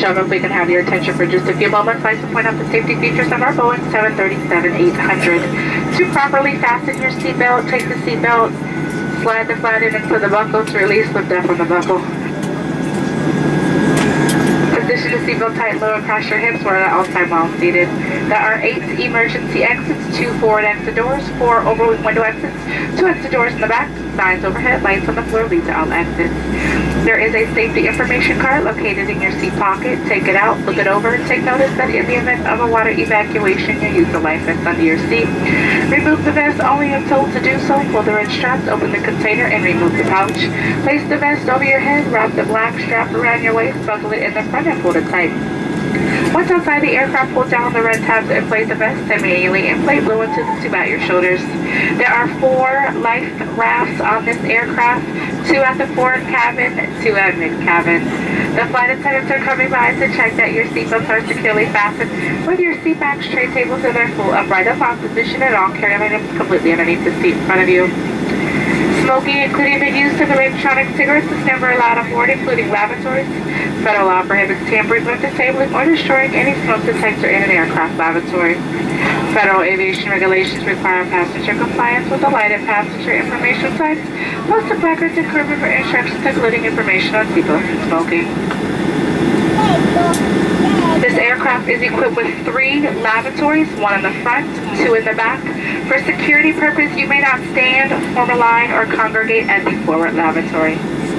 Gentlemen, if we can have your attention for just a few moments, I'd like to point out the safety features of our Boeing 737-800. To properly fasten your seatbelt, take the seatbelt, slide the flat end into the buckle to release, lift up on the buckle. Position the seatbelt tight, low across your hips. We're at all time while seated. There are 8 emergency exits, 2 forward exit doors, 4 overwing window exits, 2 exit doors in the back, signs overhead, lights on the floor lead to all exits. There is a safety information card located in your seat pocket. Take it out, look it over, take notice that in the event of a water evacuation, you use the life vest under your seat. Remove the vest only if told to do so. Pull the red straps, open the container, and remove the pouch. Place the vest over your head, wrap the black strap around your waist, buckle it in the front, and pull it tight. Once outside the aircraft, pull down the red tabs and place the vest and manually inflate blue into the tube at your shoulders. There are 4 life rafts on this aircraft, 2 at the forward cabin, 2 at mid-cabin. The flight attendants are coming by to check that your seatbelts are securely fastened with your seat backs, tray tables, and their full upright up on position, and all carry items completely underneath the seat in front of you. Smoking, including the use of electronic cigarettes, is never allowed aboard, including lavatories. Federal law prohibits tampering with, disabling, or destroying any smoke detector in an aircraft lavatory. Federal aviation regulations require passenger compliance with the lighted passenger information signs, posted placards, and crew member instructions, including information on seatbelts and smoking. This aircraft is equipped with 3 lavatories, 1 in the front, 2 in the back. For security purpose, you may not stand, form a line, or congregate at the forward lavatory.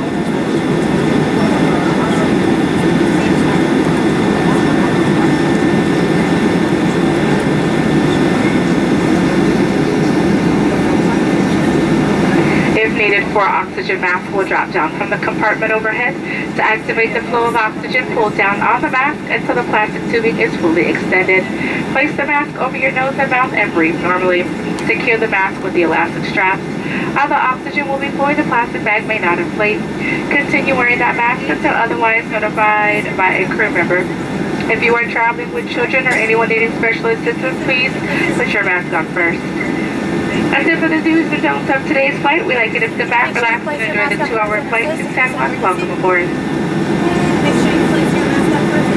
If needed, 4 oxygen masks will drop down from the compartment overhead. To activate the flow of oxygen, pull down on the mask until the plastic tubing is fully extended. Place the mask over your nose and mouth and breathe normally. Secure the mask with the elastic straps. Although oxygen will be flowing, the plastic bag may not inflate. Continue wearing that mask until otherwise notified by a crew member. If you are traveling with children or anyone needing special assistance, please put your mask on first. That's it for the do's and don'ts of today's flight. We'd like you to sit back, relax, and enjoy the 2-hour flight to San Juan. Welcome aboard. Make sure you place your mask up first.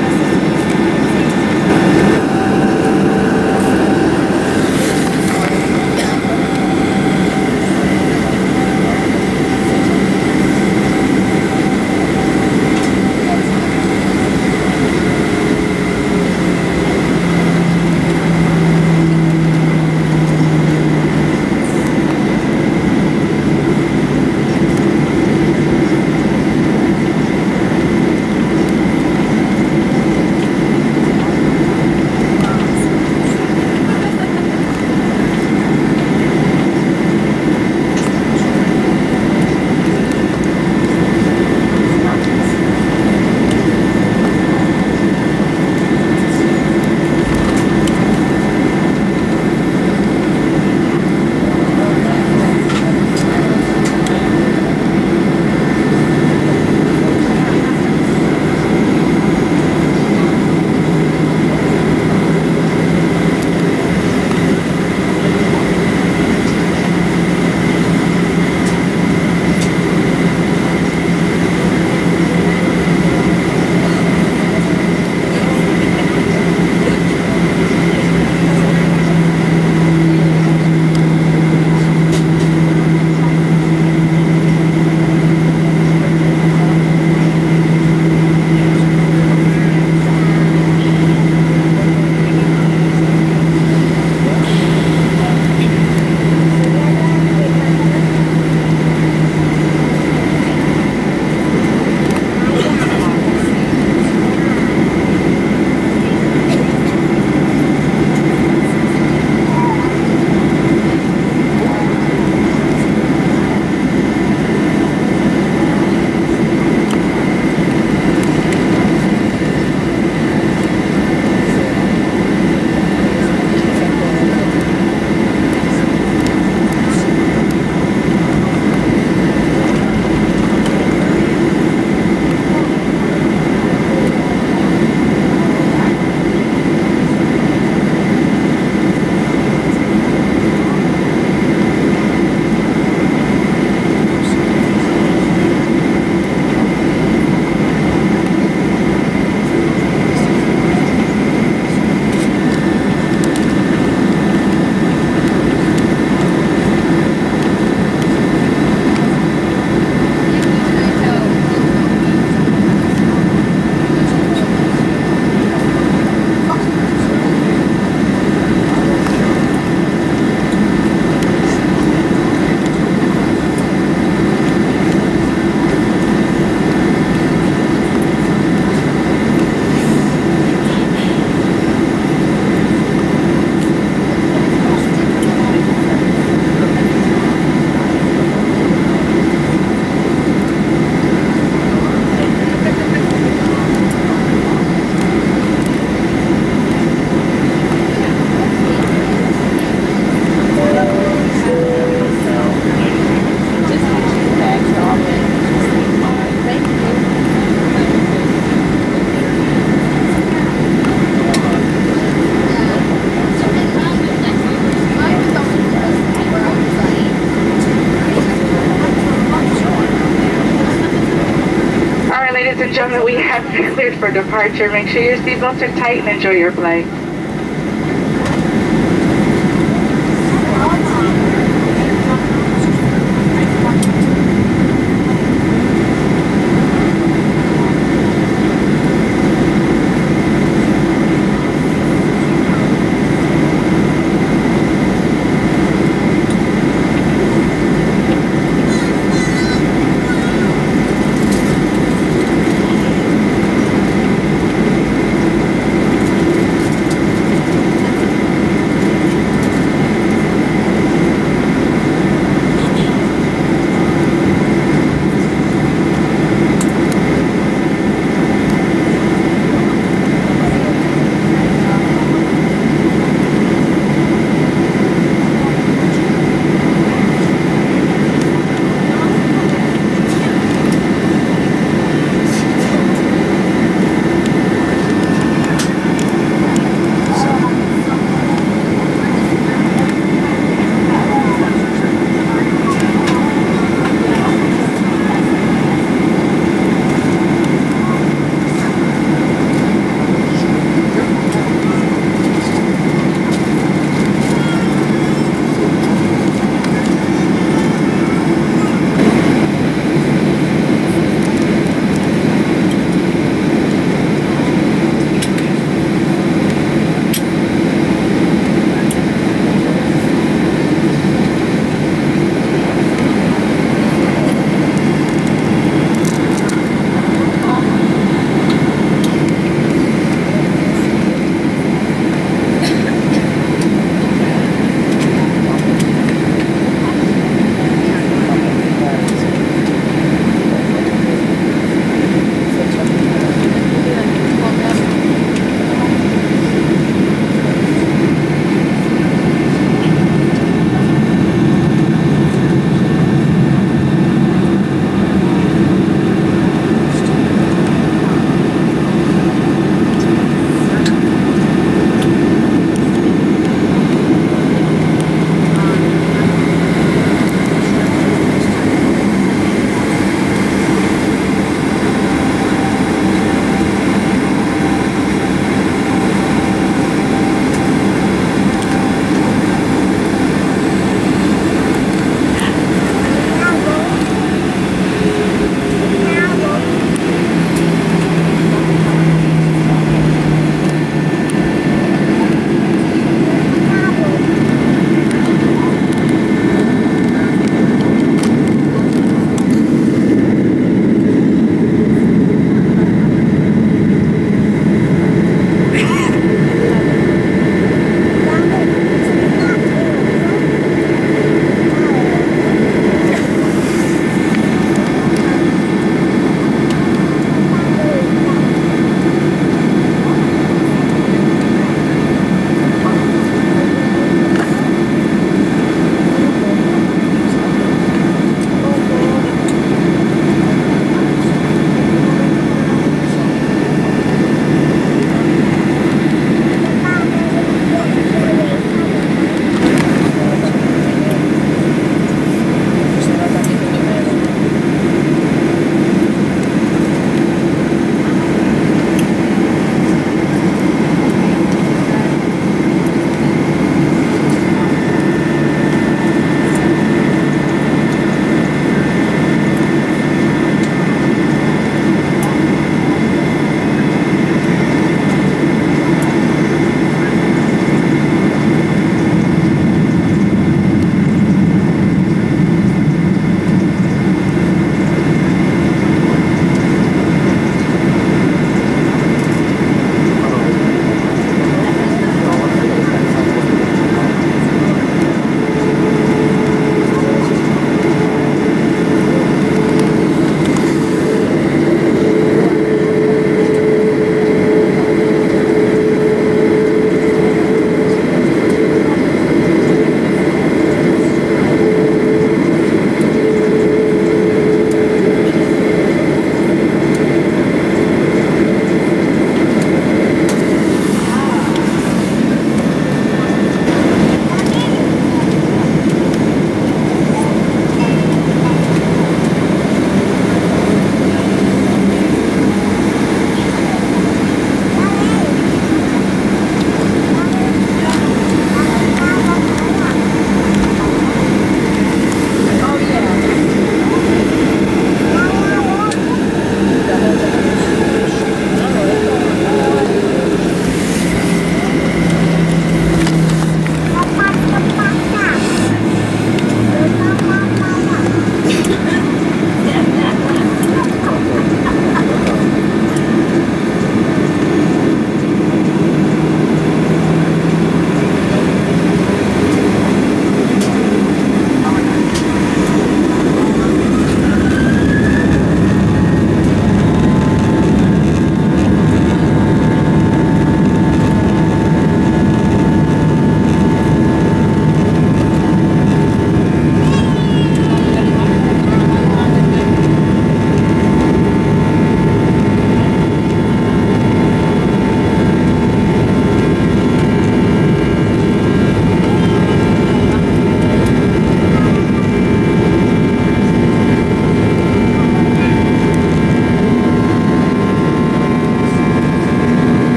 We have cleared for departure. Make sure your seatbelts are tight and enjoy your flight.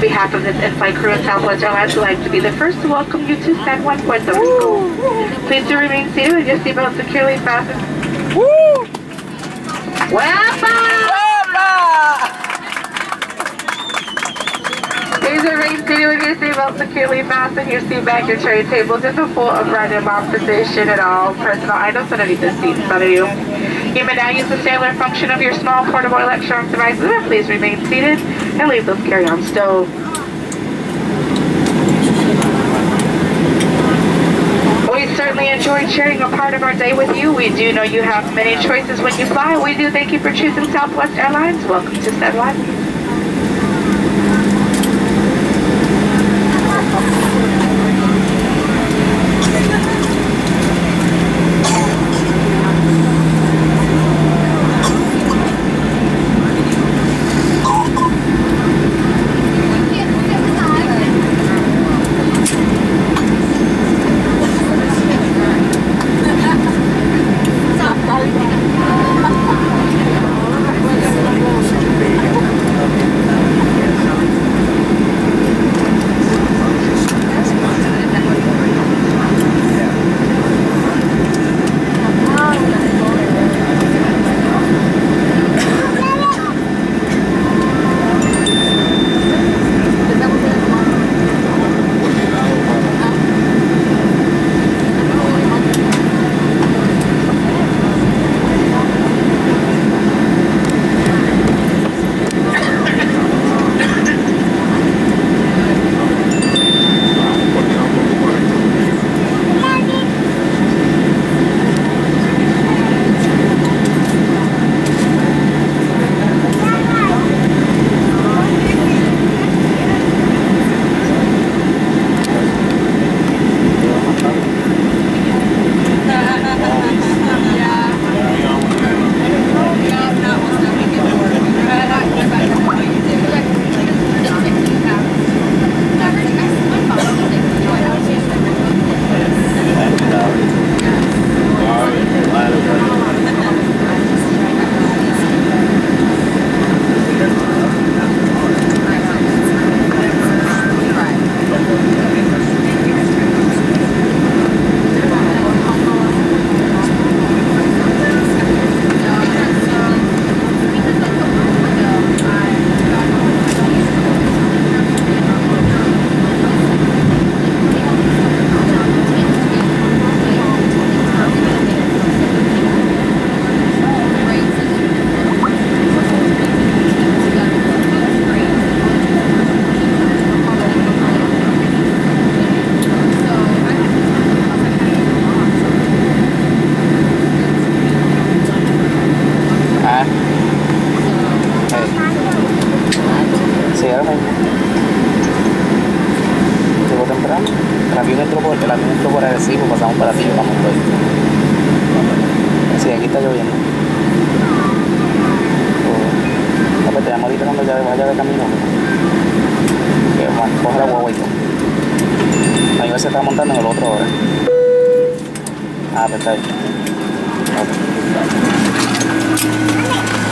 behalf of this in-flight crew and Southwest Airlines, we'd like to be the first to welcome you to San Juan, Puerto Rico. Please do remain seated with your seatbelt securely fastened. Woo! Please remain seated with your seatbelt securely fastened. Your seat back, your tray tables in the full upright and locked position, and all personal items underneath the seat in front of you. You may now use the cellular function of your small portable electronic devices, but please remain seated and leave those carry-on stowed. We certainly enjoyed sharing a part of our day with you. We do know you have many choices when you fly. We do thank you for choosing Southwest Airlines. Welcome to San Juan. pasamos para ti, vamos por ahí. Sí, aquí está lloviendo. No, pues te llamo ahorita cuando ya vaya de camino. Que Juan, coge la guagua y todo. Ahí se está montando en el otro ahora. Ah, pues está ahí. Okay.